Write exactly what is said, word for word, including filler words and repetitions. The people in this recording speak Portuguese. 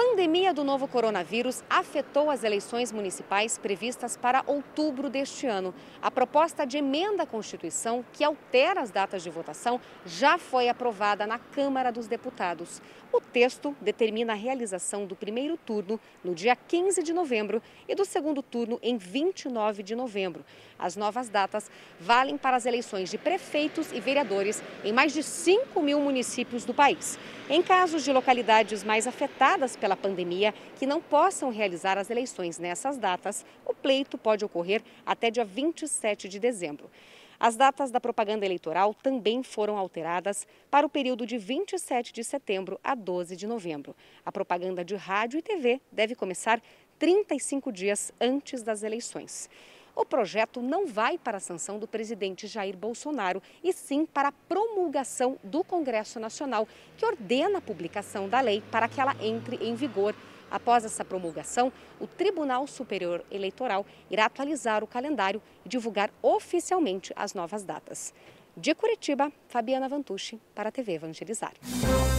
pandemia do novo coronavírus afetou as eleições municipais previstas para outubro deste ano. A proposta de emenda à Constituição, que altera as datas de votação, já foi aprovada na Câmara dos Deputados. O texto determina a realização do primeiro turno no dia quinze de novembro e do segundo turno em vinte e nove de novembro. As novas datas valem para as eleições de prefeitos e vereadores em mais de cinco mil municípios do país. Em casos de localidades mais afetadas pela pandemia que não possam realizar as eleições nessas datas, o pleito pode ocorrer até dia vinte e sete de dezembro. As datas da propaganda eleitoral também foram alteradas para o período de vinte e sete de setembro a doze de novembro. A propaganda de rádio e T V deve começar trinta e cinco dias antes das eleições. O projeto não vai para a sanção do presidente Jair Bolsonaro, e sim para a promulgação do Congresso Nacional, que ordena a publicação da lei para que ela entre em vigor. Após essa promulgação, o Tribunal Superior Eleitoral irá atualizar o calendário e divulgar oficialmente as novas datas. De Curitiba, Fabiana Vantucci, para a T V Evangelizar.